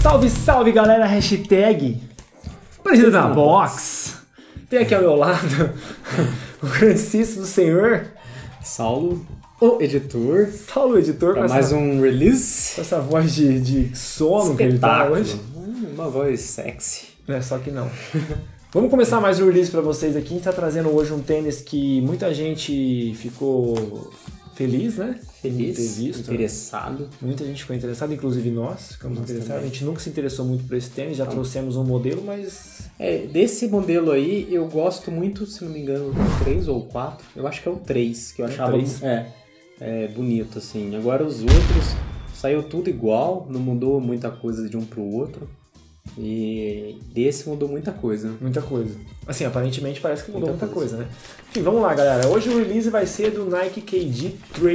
Salve, salve galera, hashtag Presidente da Box. Tem aqui ao meu lado o grandíssimo senhor Saulo, o editor. Saulo, o editor. Para mais um release. Com essa voz de sono que ele tá hoje. Uma voz sexy. É, só que não. Vamos começar mais um release para vocês aqui. A gente tá trazendo hoje um tênis que muita gente ficou feliz, né? Feliz, ter visto, interessado. Muita gente ficou interessada, inclusive nós ficamos interessados. Também. A gente nunca se interessou muito por esse tênis, já trouxemos um modelo, mas... Desse modelo aí, eu gosto muito, se não me engano, do 3 ou 4. Eu acho que é o 3, que eu achava 3. Bonito, assim. Agora os outros, saiu tudo igual, não mudou muita coisa de um pro outro. E desse mudou muita coisa. Muita coisa. Assim, aparentemente parece que mudou muita coisa, né? Enfim, vamos lá, galera. Hoje o release vai ser do Nike KD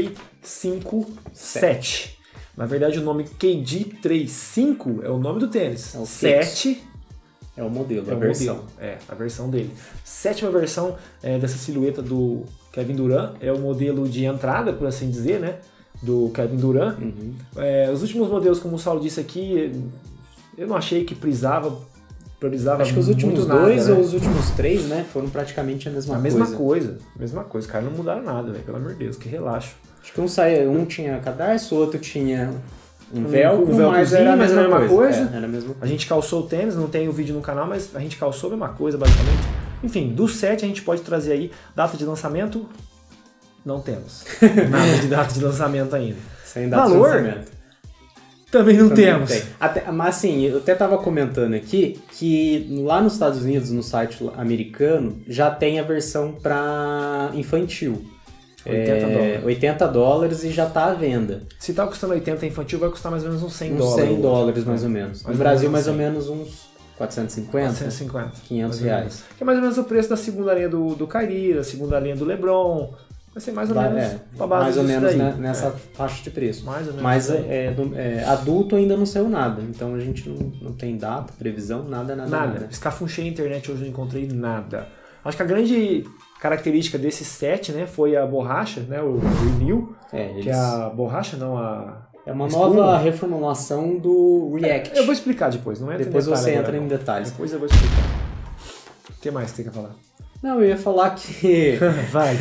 357. Na verdade, o nome KD 35 é o nome do tênis. É o 7 é o modelo, é a versão. modelo. É, a versão dele. Sétima versão dessa silhueta do Kevin Durant. É o modelo de entrada, por assim dizer, né? Do Kevin Durant. Uhum. Os últimos modelos, como o Saulo disse aqui, eu não achei que precisava acho que os últimos nada, dois, né? ou os últimos 3, né, foram praticamente a mesma coisa. Mesma coisa. Os caras não mudaram nada, velho. Pelo amor de Deus, que relaxo. Acho que um tinha cadarço, o outro tinha um velcro, mas velcrozinho, era a mas mesma coisa. Era a mesma coisa. A gente calçou o tênis, não tem o vídeo no canal, mas a gente calçou a mesma coisa, basicamente. Enfim, do 7 a gente pode trazer aí data de lançamento. Não temos nada de data de lançamento ainda. Sem data de lançamento. Também não temos. Mas assim, eu até tava comentando aqui que lá nos Estados Unidos, no site americano, já tem a versão para infantil. $80 e já tá à venda. Se tá custando 80 infantil, vai custar mais ou menos uns $100. $100 mais ou menos. No Brasil, mais ou menos uns 450, 500 reais. Que é mais ou menos o preço da segunda linha do Kyrie, da segunda linha do LeBron. Vai ser mais ou menos pra base mais ou menos daí. Nessa faixa de preço. Mais ou menos. Mas adulto ainda não saiu nada. Então a gente não tem data, previsão, nada. Escafunchei a internet hoje, não encontrei nada. Acho que a grande característica desse set, né, foi a borracha, né, o Renew. Que é a borracha, não a... É uma nova reformulação do React. Eu vou explicar depois, não entra depois em detalhe. Depois você entra em detalhes. Depois eu vou explicar. O que mais que você quer falar? Não, eu ia falar que... vai.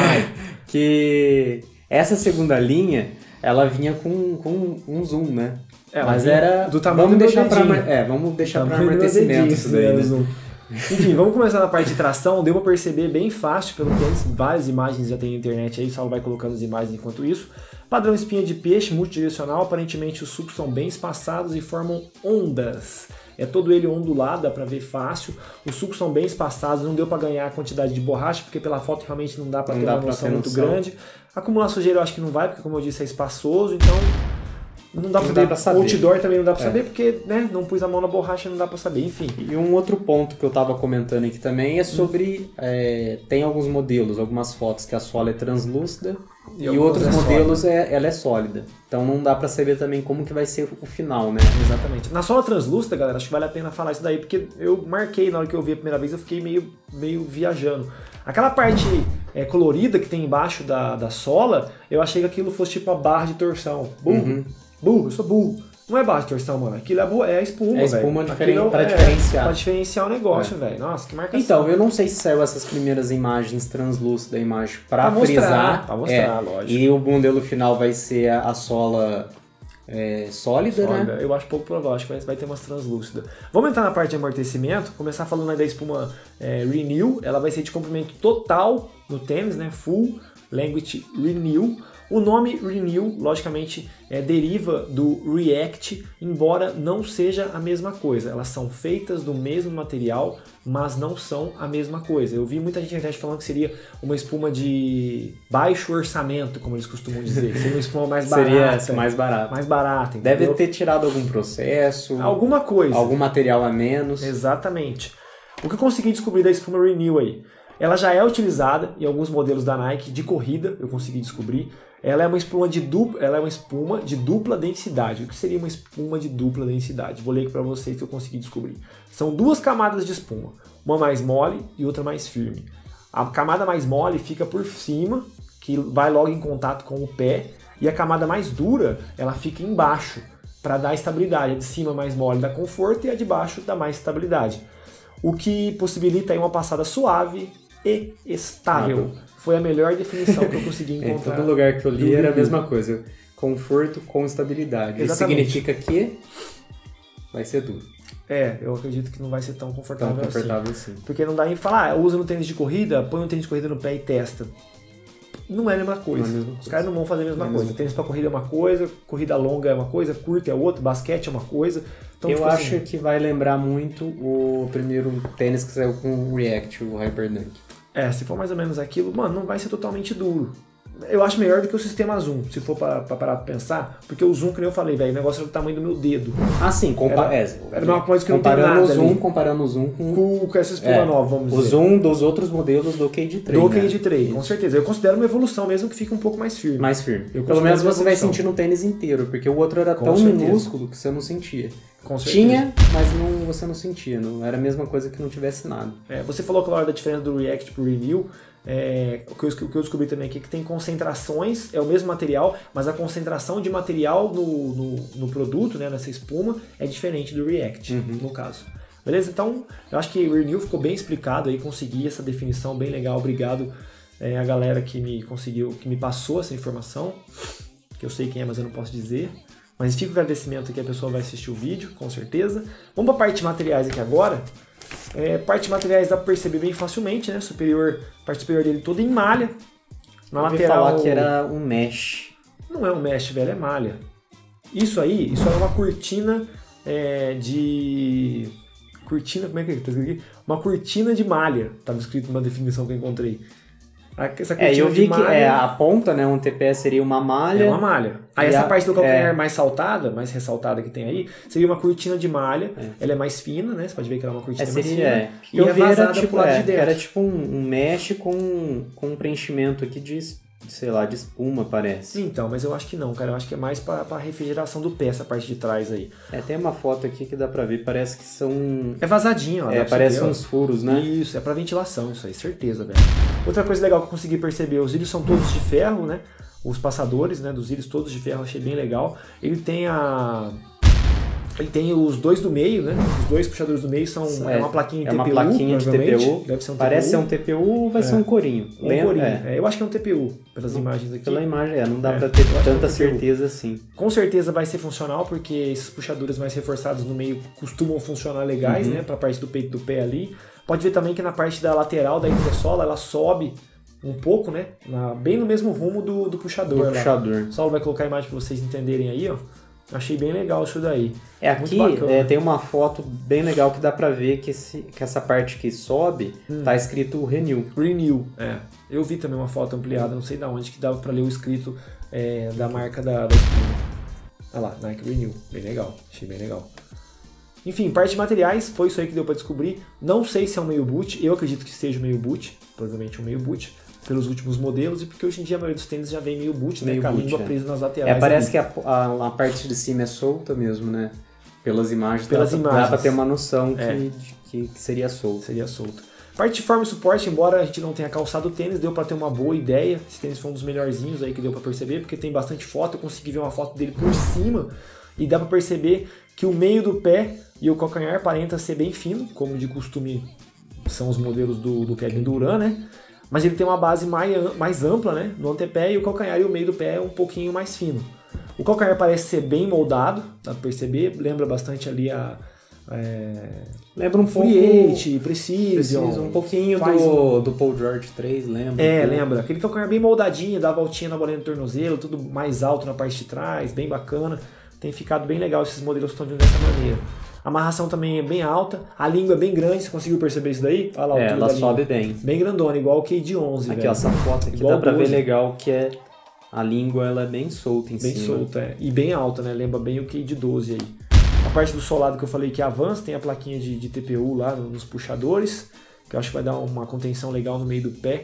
Que essa segunda linha, ela vinha com um zoom, né? Mas era... Do tamanho vamos do deixar dedinho. Vamos deixar para amortecimento isso daí, né? Enfim, vamos começar na parte de tração. Deu pra perceber bem fácil pelo tênis. Várias imagens já tem na internet aí. O Saulo vai colocando as imagens enquanto isso. Padrão espinha de peixe, multidirecional. Aparentemente os sulcos são bem espaçados e formam ondas. É todo ele ondulado, dá pra ver fácil. Os sulcos são bem espaçados, não deu pra ganhar a quantidade de borracha, porque pela foto realmente não dá pra ter uma noção muito grande. Acumular sujeira eu acho que não vai, porque como eu disse é espaçoso, então não dá pra saber. Outdoor também não dá pra saber, porque né, não pus a mão na borracha, não dá pra saber, enfim. E um outro ponto que eu tava comentando aqui também é sobre... tem alguns modelos, algumas fotos que a sola é translúcida e outros modelos ela é sólida. Então não dá pra saber também como que vai ser o final, né? Exatamente. Na sola translúcida, galera, acho que vale a pena falar isso daí, porque eu marquei na hora que eu vi a primeira vez, eu fiquei meio viajando. Aquela parte colorida que tem embaixo da sola, eu achei que aquilo fosse tipo a barra de torção. Burro, eu sou burro. Não é barra de torção, mano. Aquilo é a espuma, velho. É espuma pra diferenciar. Pra diferenciar o negócio, velho. Nossa, que marcação. Então, eu não sei se saiu essas primeiras imagens translúcidas embaixo pra frisar. Pra mostrar, lógico. E o modelo final vai ser a sola sólida, né? Eu acho pouco provável, acho que vai ter umas translúcidas. Vamos entrar na parte de amortecimento, começar falando aí da espuma Renew. Ela vai ser de comprimento total no tênis, né? Full Language Renew. O nome Renew, logicamente, deriva do React, embora não seja a mesma coisa. Elas são feitas do mesmo material, mas não são a mesma coisa. Eu vi muita gente na internet falando que seria uma espuma de baixo orçamento, como eles costumam dizer. Seria uma espuma mais barata. Seria mais barata. Mais barata, entendeu? Deve ter tirado algum processo. Alguma coisa. Algum material a menos. Exatamente. O que eu consegui descobrir da espuma Renew aí? Ela já é utilizada em alguns modelos da Nike de corrida, eu consegui descobrir. Ela é uma espuma de dupla densidade. O que seria uma espuma de dupla densidade? Vou ler aqui para vocês que eu consegui descobrir. São duas camadas de espuma, uma mais mole e outra mais firme. A camada mais mole fica por cima, que vai logo em contato com o pé, e a camada mais dura, ela fica embaixo. para dar estabilidade. A de cima mais mole dá conforto e a de baixo dá mais estabilidade. O que possibilita aí uma passada suave e estável. Foi a melhor definição que eu consegui encontrar. Em todo lugar que eu li era a mesma coisa. Conforto com estabilidade. Exatamente. Isso significa que vai ser duro. Eu acredito que não vai ser tão confortável, assim. Porque não dá nem falar, usa no tênis de corrida, põe um tênis de corrida no pé e testa. Não é a mesma coisa. Os caras não vão fazer a mesma coisa. Tênis pra corrida é uma coisa, corrida longa é uma coisa, curta é outra, basquete é uma coisa. Então, eu acho que vai lembrar muito o primeiro tênis que saiu com o React, o Hyperdunk. Se for mais ou menos aquilo, mano, não vai ser totalmente duro. Eu acho melhor do que o sistema Zoom, se for pra parar pra pensar, porque o Zoom, que nem eu falei, velho, o negócio era do tamanho do meu dedo. Ah, sim, era uma coisa que não tem nada comparando o Zoom com essa espuma nova, vamos dizer. O Zoom dos outros modelos do Cade 3. Do Cade 3, com certeza. Eu considero uma evolução mesmo que fica um pouco mais firme. Pelo menos você vai sentir no tênis inteiro, porque o outro era tão minúsculo que você não sentia. Com certeza. Tinha, mas você não sentia. Não era a mesma coisa que não tivesse nada. Você falou que a hora da diferença do React pro Renew. O que eu descobri também aqui é que tem concentrações, é o mesmo material, mas a concentração de material no produto, né, nessa espuma, é diferente do React, no caso. Beleza? Então, eu acho que o Renew ficou bem explicado aí, consegui essa definição bem legal. Obrigado a galera que me passou essa informação, que eu sei quem é, mas eu não posso dizer. Mas fica o agradecimento que a pessoa vai assistir o vídeo, com certeza. Vamos para a parte de materiais aqui agora. Parte de materiais dá para perceber bem facilmente, né? A parte superior dele toda em malha. Na lateral. Falar que era um mesh. Não é um mesh, velho, é malha. Isso é uma cortina Cortina, como é que tá escrito aqui? Uma cortina de malha. Estava escrito numa definição que eu encontrei. Essa cortina eu vi de malha, que a ponta, né? Um TPE seria uma malha. É uma malha. Aí essa parte do calcanhar mais saltada, mais ressaltada que tem aí, seria uma cortina de malha. Ela é mais fina, né? Você pode ver que ela é uma cortina mais fina. E eu vi era tipo um mesh com um preenchimento aqui de espuma, parece. Então, mas eu acho que não, cara. Eu acho que é mais pra refrigeração do pé, essa parte de trás aí. Tem uma foto aqui que dá pra ver, parece que são... É vazadinho, ó. Parece uns furos, né? Isso, é pra ventilação, isso aí, certeza, velho. Outra coisa legal que eu consegui perceber, os íris são todos de ferro, né? Os passadores, né, dos íris todos de ferro, achei bem legal. Ele tem os dois do meio, né? Os dois puxadores do meio são uma plaquinha de TPU. É uma plaquinha de TPU. Deve ser um Parece ser um TPU ou vai ser um corinho? Corinho. Eu acho que é um TPU, pelas imagens aqui. Pela imagem, não dá pra ter tanta certeza assim. Com certeza vai ser funcional, porque esses puxadores mais reforçados no meio costumam funcionar legais, né? Pra parte do peito do pé ali. Pode ver também que na parte da lateral da entressola, ela sobe um pouco, né? Bem no mesmo rumo do puxador. O Saulo vai colocar a imagem pra vocês entenderem aí, ó. Achei bem legal isso daí. Aqui tem uma foto bem legal que dá pra ver que essa parte que sobe tá escrito Renew. Eu vi também uma foto ampliada, não sei de onde, que dava pra ler o escrito da marca da espuma. Olha lá, Nike Renew. Bem legal, achei bem legal. Enfim, parte de materiais, foi isso aí que deu pra descobrir. Não sei se é um meio boot, eu acredito que seja um meio boot, provavelmente um meio boot, pelos últimos modelos, e porque hoje em dia a maioria dos tênis já vem meio boot, né? Com a língua presa nas laterais. Parece que a parte de cima é solta mesmo, né? Pelas imagens. Dá pra ter uma noção que seria solta. Seria solta. Parte de forma e suporte, embora a gente não tenha calçado o tênis, deu pra ter uma boa ideia. Esse tênis foi um dos melhorzinhos aí que deu pra perceber, porque tem bastante foto, eu consegui ver uma foto dele por cima, e dá pra perceber que o meio do pé e o calcanhar aparenta ser bem fino, como de costume são os modelos do Kevin Durant, né? Mas ele tem uma base mais ampla, né, no antepé, e o calcanhar e o meio do pé é um pouquinho mais fino. O calcanhar parece ser bem moldado, dá pra perceber, lembra bastante ali lembra um pouco... Precision, um pouquinho do Paul George 3, lembra? Lembra. Aquele calcanhar bem moldadinho, dá a voltinha na bolinha do tornozelo, tudo mais alto na parte de trás, bem bacana. Tem ficado bem legal esses modelos que estão vindo dessa maneira. A amarração também é bem alta, a língua é bem grande, você conseguiu perceber isso daí? Olha lá, ela sobe bem. Bem grandona, igual o KD11. Aqui, ó, essa foto aqui igual dá pra ver legal que a língua ela é bem solta em cima. Bem solta, e bem alta, né? Lembra bem o KD12 aí. A parte do solado que eu falei que avança, tem a plaquinha de TPU lá nos puxadores, que eu acho que vai dar uma contenção legal no meio do pé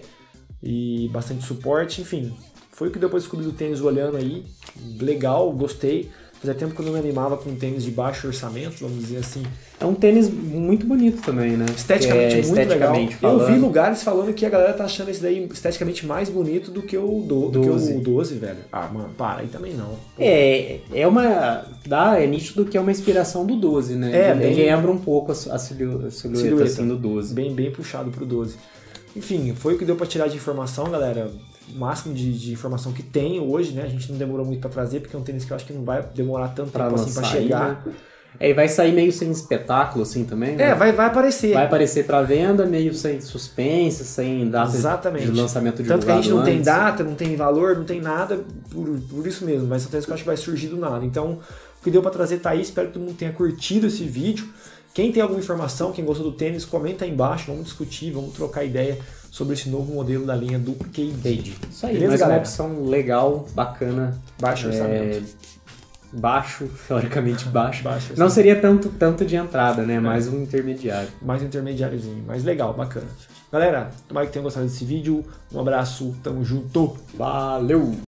e bastante suporte, enfim. Foi o que depois descobri do tênis olhando aí, legal, gostei. Fazia tempo que eu não me animava com um tênis de baixo orçamento, vamos dizer assim. É um tênis muito bonito também, né? Esteticamente muito esteticamente legal. Falando. Eu vi lugares falando que a galera tá achando esse daí esteticamente mais bonito do que o 12, velho. Ah, mano, para, aí também não. É nítido que é uma inspiração do 12, né? Ele lembra um pouco a silhueta assim, do 12. Bem puxado pro 12. Enfim, foi o que deu pra tirar de informação, galera. O máximo de informação que tem hoje, né? A gente não demorou muito pra trazer, porque é um tênis que eu acho que não vai demorar tanto tempo assim pra chegar. Né? E vai sair meio sem espetáculo, assim, também, né? Vai aparecer. Vai aparecer pra venda, meio sem suspense, sem data de lançamento divulgado. Tanto que a gente não tem data, não tem valor, não tem nada por isso mesmo. Mas é um tênis que eu acho que vai surgir do nada. Então, o que deu pra trazer tá aí. Espero que todo mundo tenha curtido esse vídeo. Quem tem alguma informação, quem gostou do tênis, comenta aí embaixo. Vamos discutir, vamos trocar ideia sobre esse novo modelo da linha do Cade. Isso aí, mas é uma opção legal, bacana. Baixo orçamento. Baixo, teoricamente baixo. Não seria tanto de entrada, né? Mais um intermediário. Mais um intermediáriozinho, mas legal, bacana. Galera, tomara que tenham gostado desse vídeo. Um abraço, tamo junto. Valeu!